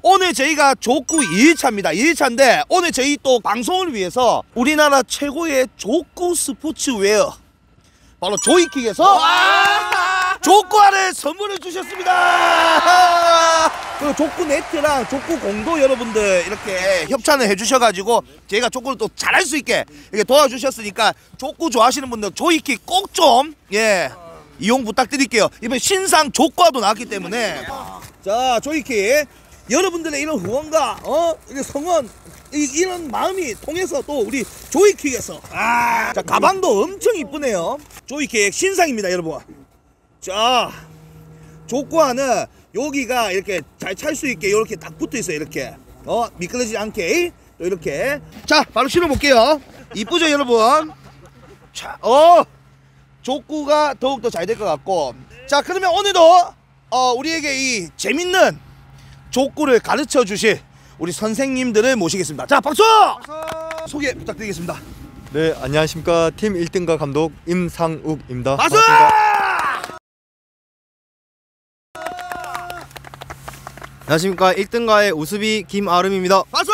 오늘 저희가 족구 2일차입니다. 2일차인데 오늘 저희 또 방송을 위해서 우리나라 최고의 족구 스포츠웨어 바로 조이킥에서 족구화를 선물해 주셨습니다. 그리고 족구 네트랑 족구 공도 여러분들 이렇게 협찬을 해주셔가지고 저희가 족구를 또 잘할 수 있게 이렇게 도와주셨으니까 족구 좋아하시는 분들 조이킥 꼭 좀 이용 부탁드릴게요. 이번 신상 족구화도 나왔기 때문에 자 조이킥 여러분들의 이런 후원과 성원 이런 마음이 통해서 또 우리 조이킥에서 자 가방도 엄청 이쁘네요. 조이킥 신상입니다 여러분. 자 족구화는 여기가 이렇게 잘 찰 수 있게 이렇게 딱 붙어 있어요. 이렇게 미끄러지지 않게 또 이렇게 자 바로 신어 볼게요. 이쁘죠 여러분. 자 족구가 더욱더 잘 될 것 같고 자 그러면 오늘도 우리에게 이 재밌는 족구를 가르쳐 주실 우리 선생님들을 모시겠습니다. 자 박수! 소개 부탁드리겠습니다. 네 안녕하십니까 팀 1등가 감독 임상욱입니다. 박수! 안녕하십니까 1등가의 우수비 김아름입니다. 박수!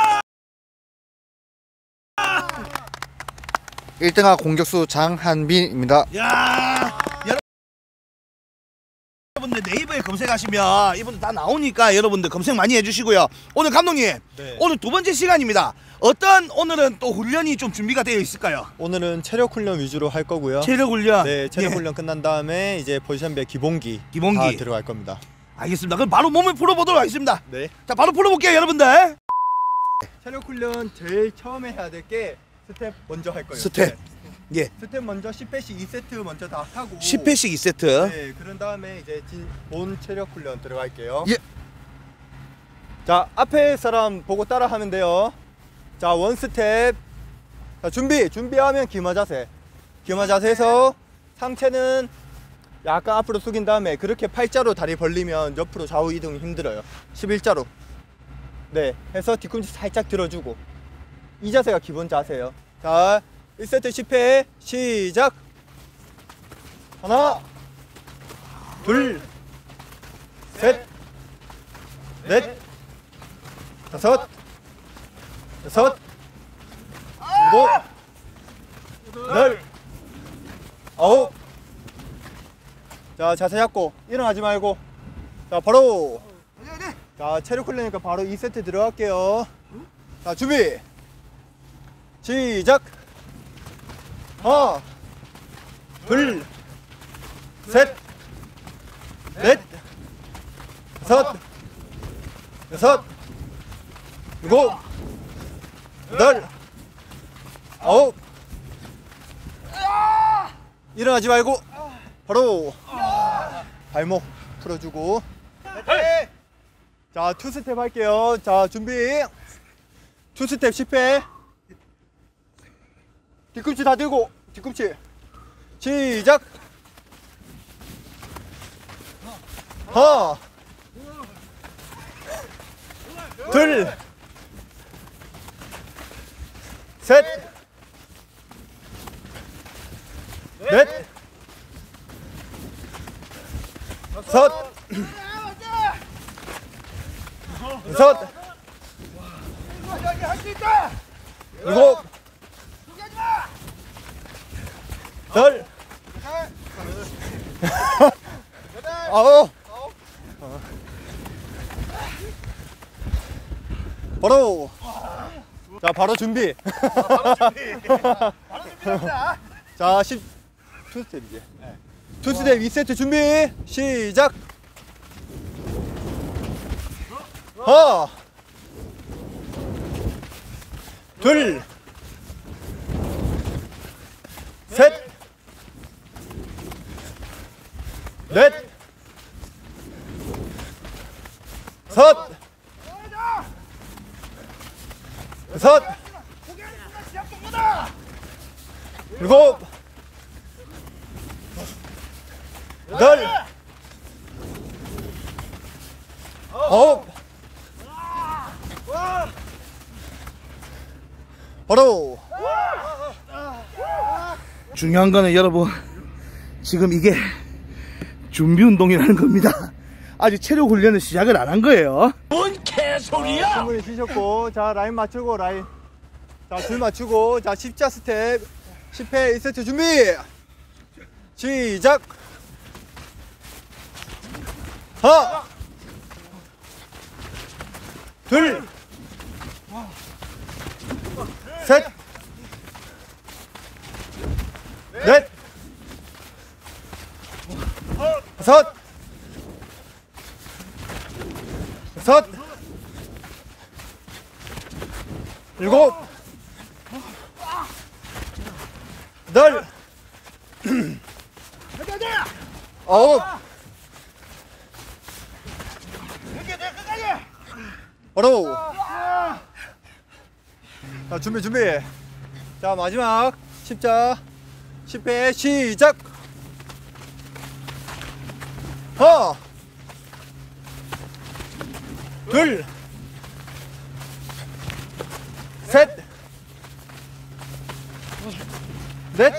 1등가 공격수 장한빈입니다. 야 여러분들 네이버에 검색하시면 이분들 다 나오니까 여러분들 검색 많이 해주시고요. 오늘 감독님 오늘 두 번째 시간입니다. 어떤 오늘은 또 훈련이 좀 준비가 되어 있을까요? 오늘은 체력 훈련 위주로 할 거고요. 체력 훈련? 네 체력 훈련 끝난 다음에 이제 포지션별 기본기 다 들어갈 겁니다. 알겠습니다. 그럼 바로 몸을 풀어보도록 하겠습니다. 네. 자 바로 풀어볼게요 여러분들. 체력 훈련 제일 처음에 해야 될 게 스텝 먼저 할 거예요. 스텝. 예. 스텝 먼저 10회씩 2세트 먼저 다 하고 10회씩 2세트. 네 그런 다음에 이제 본 체력 훈련 들어갈게요. 예. 자 앞에 사람 보고 따라 하면 돼요. 자 원 스텝. 자 준비하면 기마 자세에서 상체는 약간 앞으로 숙인 다음에 그렇게 팔자로 다리 벌리면 옆으로 좌우 이동이 힘들어요. 11자로 네 해서 뒤꿈치 살짝 들어주고 이 자세가 기본 자세예요. 자 1세트 10회 시작. 하나 둘 셋 넷 다섯 여섯 일곱 여덟 아홉. 자 자세 잡고 일어나지 말고 자 바로 자 체력 훈련이니까 바로 2세트 들어갈게요. 자 준비 시작. 하나 둘 셋 넷 다섯 여섯 일곱 여덟 아홉. 일어나지 말고 바로 발목 풀어주고 자 투스텝 할게요. 자 준비 투스텝 10회 뒤꿈치 다 들고 뒤꿈치 시작. 하나 둘 셋 넷 다섯 여섯 일곱 여덟 아홉. 바로 자 바로 준비. 자 2스텝이지. 투스텝 2세트 준비 시작. 하나 둘 셋 넷 다섯 여섯 일곱 여덟 아홉. 바로 중요한 거는 여러분 지금 이게 준비 운동이라는 겁니다. 아직 체력 훈련을 시작을 안 한 거예요. 뭔 개 충분히 쉬셨고, 자 라인 맞추고 라인. 자 줄 맞추고, 자 십자 스텝 10회 1세트 준비. 시작. 하나, 둘, 셋, 넷, 다섯, 여섯, 일곱, 여덟, 아홉, 바로. 자 준비. 자 마지막 십자 10회 시작. 하나, 둘, 셋, 넷,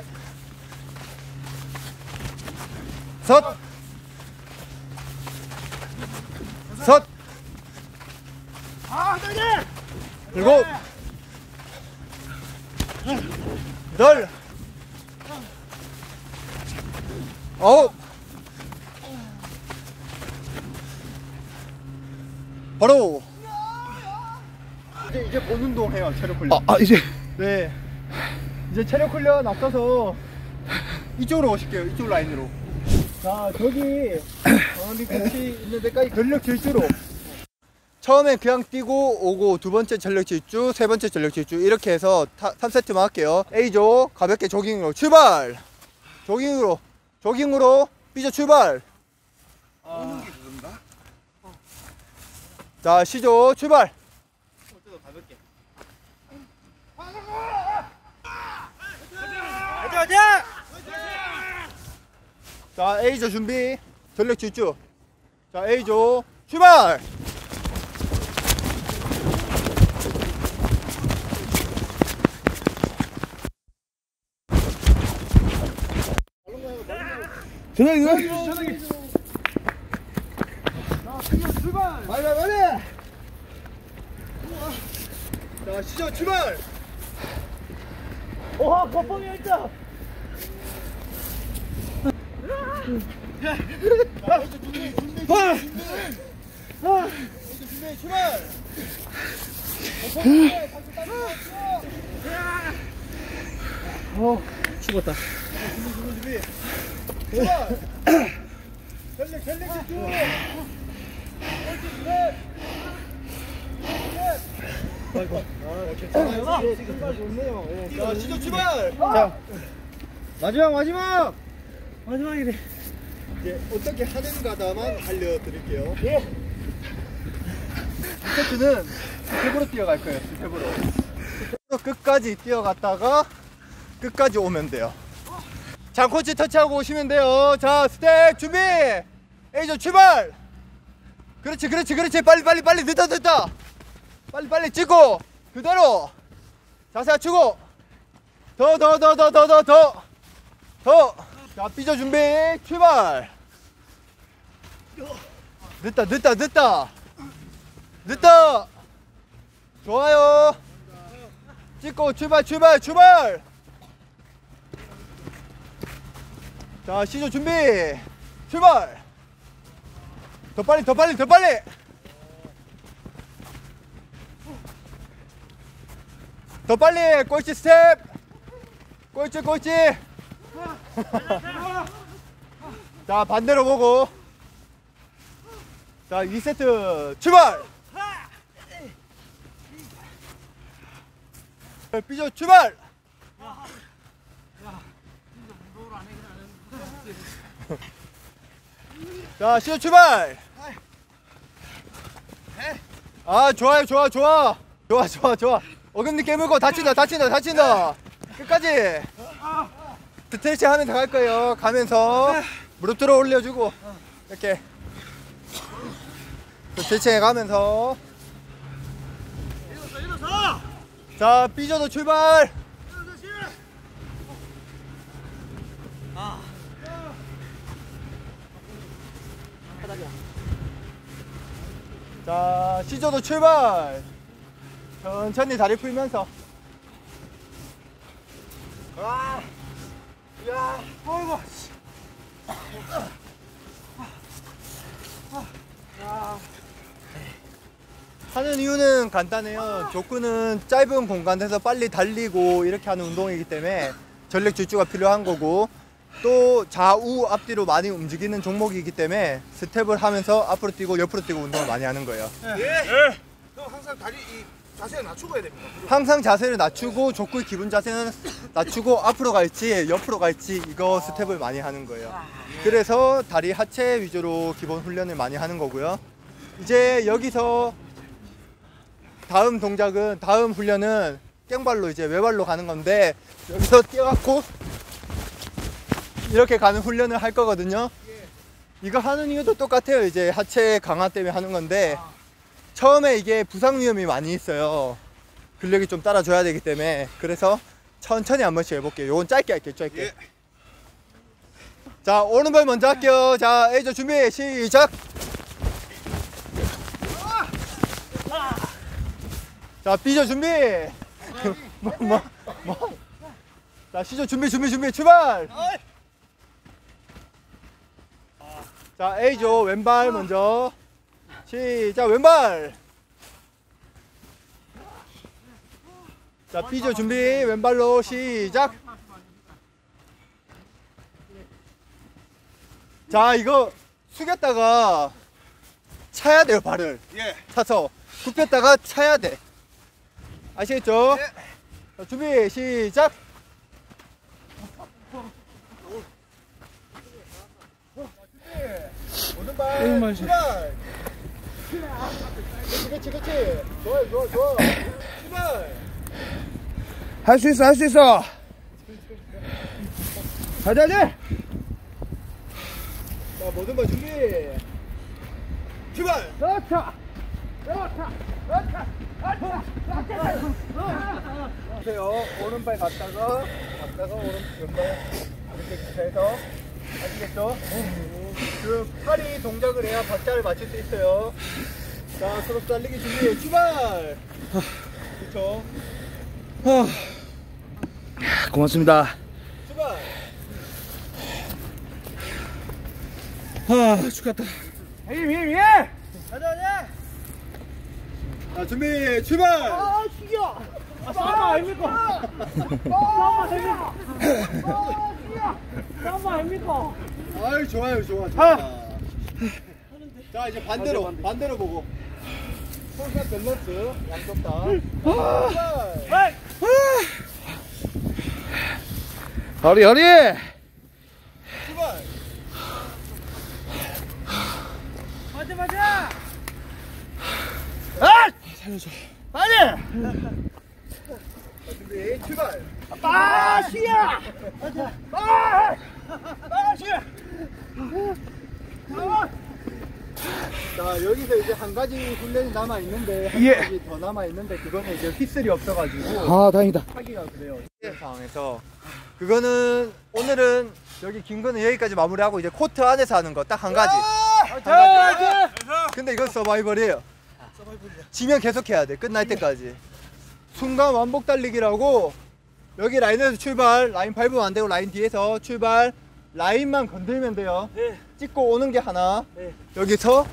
다섯, 일곱, 여덟, 아홉, 바로. 이제 본 운동 해요. 체력 훈련. 이제 네. 이제 체력 훈련 앞서서 이쪽으로 오실게요. 이쪽 라인으로. 자 저기 우리 같이 있는 데까지 전력 질주로. 처음에 그냥 뛰고 오고, 두 번째 전력 질주, 세 번째 전력 질주, 이렇게 해서 3세트만 할게요. A조 가볍게 조깅으로 출발. 조깅으로 B조 출발. 자 C조 출발. 자 A조 준비. 전력 질주. 자 A조 출발. 전화기 빨리. 자 시작 출발. 와 거품이 있다. 준비 출발. 죽었다. 준비. 출발. 전력 집중. 출발 좋네요. 자 시작 출발. 자 마지막 마지막이래. 이제 어떻게 하는가다만 알려드릴게요. 예. 이 세트는 스텝으로 뛰어갈 거예요. 스텝으로 끝까지 뛰어갔다가 끝까지 오면 돼요. 장코치 터치하고 오시면 돼요. 자 스텝 준비. A조 출발. 그렇지. 빨리 늦다. 빨리 찍고 그대로 자세 낮추고 더. 자 B조 준비 출발. 늦다. 좋아요. 찍고 출발. 자 C조 준비 출발. 더 빨리. 더 빨리. 꼴찌 스텝. 꼴찌. 자 반대로 보고. 자 2세트 출발. B조 출발. 자 C조 출발. 아 좋아요. 좋아. 어금니 깨물고 다친다. 끝까지. 스트레칭 하면서 갈 거예요. 가면서 무릎 들어 올려주고 이렇게 스트레칭 해가면서. 자 B조도 출발. 자, 시조도 출발. 천천히 다리 풀면서. 아, 야, 어이구. 하는 이유는 간단해요. 족구는 짧은 공간에서 빨리 달리고 이렇게 하는 운동이기 때문에 전력 질주가 필요한 거고, 또 좌우 앞뒤로 많이 움직이는 종목이기 때문에 스텝을 하면서 앞으로 뛰고 옆으로 뛰고 운동을 많이 하는 거예요. 예. 형 항상 다리 이 자세를 낮추고 해야 됩니다. 항상 자세를 낮추고 족구의 기본 자세는 낮추고 앞으로 갈지 옆으로 갈지 이거 스텝을 많이 하는 거예요. 그래서 다리 하체 위주로 기본 훈련을 많이 하는 거고요. 이제 여기서 다음 동작은, 다음 훈련은 깽발로 이제 외발로 가는 건데, 여기서 뛰어갖고 이렇게 가는 훈련을 할 거거든요. 이거 하는 이유도 똑같아요. 이제 하체 강화 때문에 하는 건데, 처음에 이게 부상 위험이 많이 있어요. 근력이 좀 따라줘야 되기 때문에. 그래서 천천히 한 번씩 해볼게요. 요건 짧게 할게요. 짧게. 예. 자, 오른발 먼저 할게요. 자, A조 준비 시작. 자, B조 준비. 자, C조 준비 출발. 자, A조 왼발 먼저 시작. 왼발. 자, B조 준비 왼발로 시작. 자, 이거 숙였다가 차야 돼요. 발을 예. 차서 굽혔다가 차야 돼. 아시겠죠? 예. 자, 준비 시작. 오른발 출발. 그렇지. 좋아. 출발. 할 수 있어. 가자. 자, 모든 발 준비 출발. 보세요. 오른발 갔다가 왼발 이렇게 해서. 아시겠죠? 그 팔이 동작을 해야 박자를 맞출 수 있어요. 자, 크로스 달리기 준비 출발. 그렇죠. 고맙습니다. 출발. 죽겠다. 힘. 가자. 자, 준비 출발. 싸움 아닙니까? 싸움 아닙니까? 아유, 좋아. 자, 이제 반대로 보고. 손가 밸런스 양쪽 다. 출발. 허리. 출발. 맞아. 아! 살려줘. 빨리. 자, 준비 출발. 시야. 자, 여기서 이제 한 가지 훈련이 남아 있는데, 한 예. 가지 더 남아 있는데, 그거는 이제 휘슬이 없어가지고 아, 다행이다. 하기가 그래요. 이런 상황에서 그거는 오늘은 여기 긴 거는 여기까지 마무리하고 이제 코트 안에서 하는 거 딱 한 가지. 근데 이건 서바이벌이에요. 지면 계속 해야 돼. 끝날 때까지. 순간 완복 달리기라고, 여기 라인에서 출발. 라인 밟으면 안 되고 라인 뒤에서 출발. 라인만 건들면 돼요. 찍고 오는 게 하나. 여기서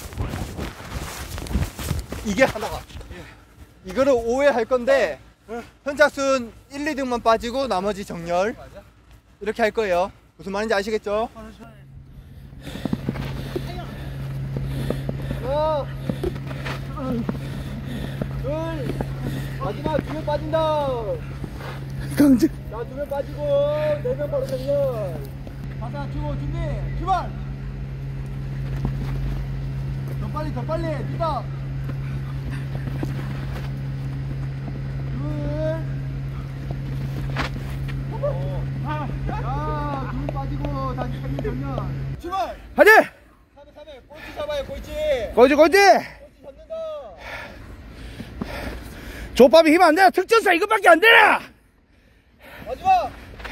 이게 하나가. 이거를 5회 할 건데, 현착순 1, 2등만 빠지고 나머지 정렬. 이렇게 할 거예요. 무슨 말인지 아시겠죠? 하나, 둘, 마지막 2명 빠진다. 강제. 자, 2명 빠지고 4명 바로 정렬. 가사 주고 준비 출발. 더 빨리 뛰다. 자, 둘 빠지고 다시 3명 정렬. 출발. 하지. 3회 꼴찌 잡아요. 꼴찌 거지. 잡는다. 조밥이 힘 안 되나? 특전사 이것밖에 안 되나? 마지막.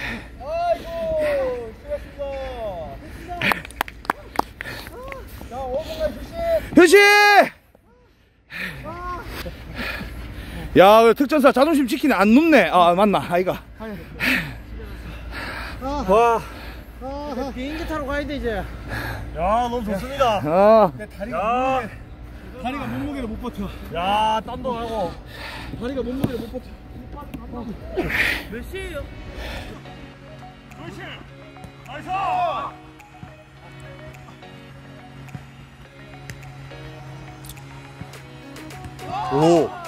아이고, 수고하셨습니다. 자, 5분간 휴식. 휴식. 야, 특전사 자존심 지키네. 안 눕네. 아, 맞나? 아이가. 와. 비행기 타러 가야 돼 이제. 야, 너무 좋습니다. 아. 다리가 몸무게를 못 버텨. 야 땀도 나고. 다리가 몸무게를 못 버텨. 몇 시에요? 오.